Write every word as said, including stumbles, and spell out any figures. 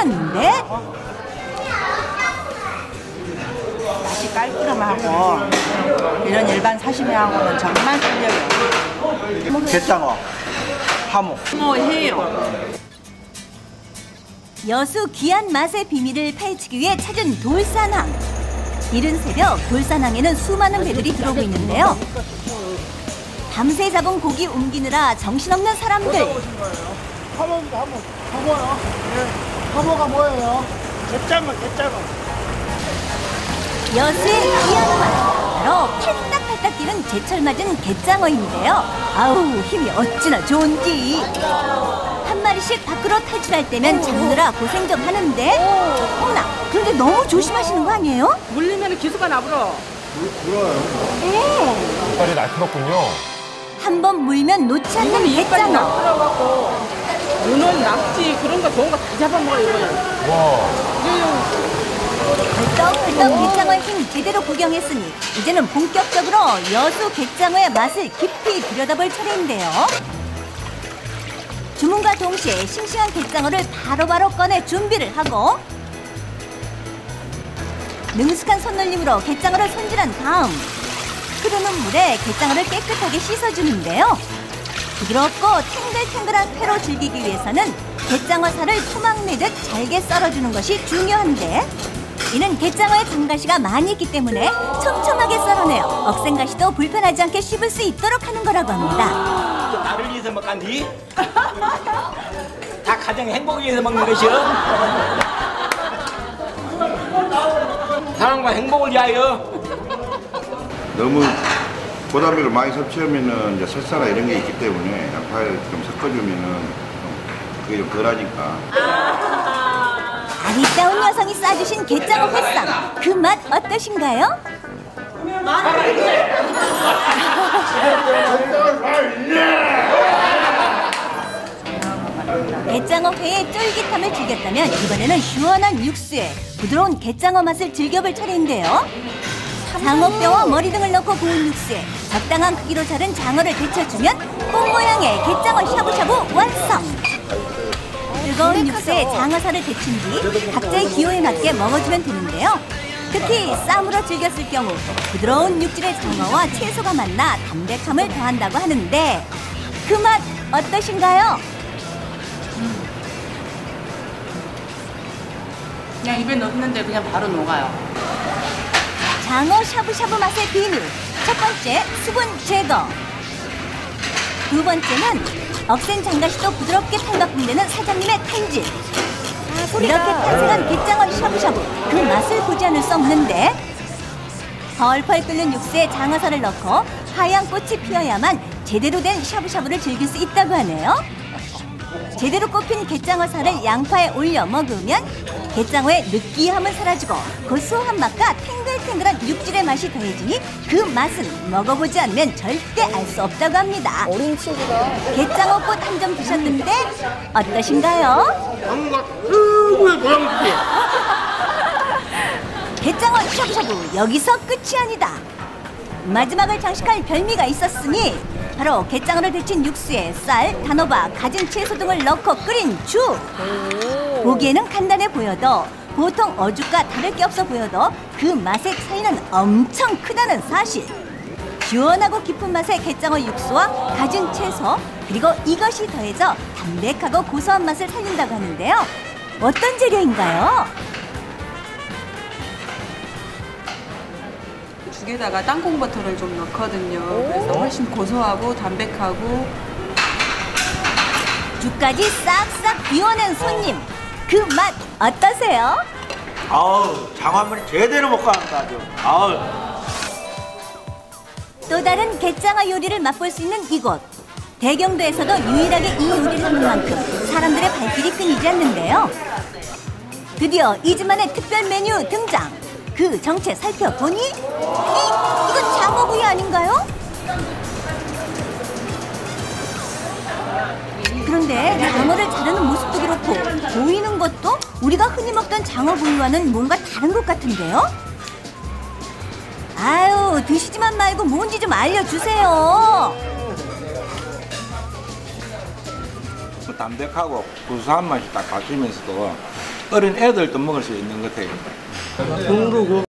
차렸는데 맛이 깔끔하고 이런 일반 사시미하고는 정말 틀려요. 게장어, 하모. 뭐 해요. 여수 귀한 맛의 비밀을 파헤치기 위해 찾은 돌산항. 이른 새벽 돌산항에는 수많은 배들이 들어오고 있는데요. 밤새 잡은 고기 옮기느라 정신없는 사람들. 하모입니다, 하모. 하모요? 네. 하모가 뭐예요? 게장어, 게장어. 여수의 귀한 맛. 바로 팔딱팔딱 뛰는 제철 맞은 게장어인데요. 아우, 힘이 어찌나 좋은지. 한 마리씩 밖으로 탈출할 때면 잡느라 고생 좀 하는데 어머나, 그런데 너무 조심하시는 거 아니에요? 물리면 기수가 나불어. 이빨이 날카롭군요. 한 번 물면 놓지 않는 이빨이 게장어. 나불어갖고 문어, 낙지 그런 거 좋은 거 다 잡아먹어 이거는. 와. 헐떡헐떡 게장어의 힘 제대로 구경했으니 이제는 본격적으로 여수 게장어의 맛을 깊이 들여다볼 차례인데요. 주문과 동시에 싱싱한 게장어를 바로바로 꺼내 준비를 하고 능숙한 손놀림으로 게장어를 손질한 다음 흐르는 물에 게장어를 깨끗하게 씻어주는데요. 부드럽고 탱글탱글한 회로 즐기기 위해서는 게장어 살을 토막 내듯 잘게 썰어주는 것이 중요한데 이는 게장어의 장가시가 많이 있기 때문에 촘촘하게 썰어내어 억센가시도 불편하지 않게 씹을 수 있도록 하는 거라고 합니다. 나를 위해서 먹간디? 다 가정 행복을 위해서 먹는 것이요. 사랑과 행복을 위하여. 너무 고단백을 많이 섭취하면은 이제 설사나 이런 게 있기 때문에 양파를 좀 섞어주면은 그게 좀 덜하니까. 아리따운 여성이 싸주신 게장어 회쌈, 그 맛 어떠신가요? 게장어 회의 쫄깃함을 즐겼다면 이번에는 시원한 육수에 부드러운 게장어 맛을 즐겨볼 차례인데요. 장어뼈와 머리 등을 넣고 구운 육수에 적당한 크기로 자른 장어를 데쳐주면 꽃 모양의 게장어 샤브샤브 완성! 뜨거운 육수에 장어살을 데친 뒤 각자의 기호에 맞게 먹어주면 되는데요. 특히 쌈으로 즐겼을 경우 부드러운 육질의 장어와 채소가 만나 담백함을 더한다고 하는데 그 맛 어떠신가요? 그냥 입에 넣었는데 그냥 바로 녹아요. 장어 샤브샤브 맛의 비밀. 첫 번째, 수분 제거. 두 번째는 억센 장가시도 부드럽게 탈바꿈되는 사장님의 칼질. 이렇게 탄생한 게장어 샤브샤브, 그 맛을 보지 않을 수 없는데 펄펄 끓는 육수에 장어살을 넣고 하얀 꽃이 피어야만 제대로 된 샤브샤브를 즐길 수 있다고 하네요. 제대로 꼽힌 게장어살을 양파에 올려 먹으면 게장어의 느끼함은 사라지고 고소한 맛과 탱글탱글한 육질의 맛이 더해지니 그 맛은 먹어보지 않으면 절대 알 수 없다고 합니다. 어린 친구가 게장어 꽃 한 점 드셨는데 어떠신가요? 장어가 최고의 고향국이. 게장어 샤브샤브 여기서 끝이 아니다. 마지막을 장식할 별미가 있었으니 바로 게장어를 데친 육수에 쌀, 단호박, 가진 채소 등을 넣고 끓인 죽. 보기에는 간단해 보여도 보통 어죽과 다를 게 없어 보여도 그 맛의 차이는 엄청 크다는 사실. 시원하고 깊은 맛의 게장어 육수와 가진 채소 그리고 이것이 더해져 담백하고 고소한 맛을 살린다고 하는데요. 어떤 재료인가요? 죽에다가 땅콩버터를 좀 넣거든요. 그래서 훨씬 고소하고 담백하고. 죽까지 싹싹 비워낸 손님, 그 맛 어떠세요? 아우, 장화물이 제대로 먹고 간다 아주. 아우. 또 다른 게장어 요리를 맛볼 수 있는 이곳. 대경도에서도 유일하게 이 요리를 하는 만큼 사람들의 발길이 끊이지 않는데요. 드디어 이 집만의 특별 메뉴 등장. 그 정체 살펴보니 이, 이건 장어구이 아닌가요? 그런데 장어를 자르는 모습도 그렇고 보이는 것도 우리가 흔히 먹던 장어구이와는 뭔가 다른 것 같은데요? 아유, 드시지만 말고 뭔지 좀 알려주세요. 담백하고 구수한 맛이 딱 받치면서도 어린 애들도 먹을 수 있는 것 같아요.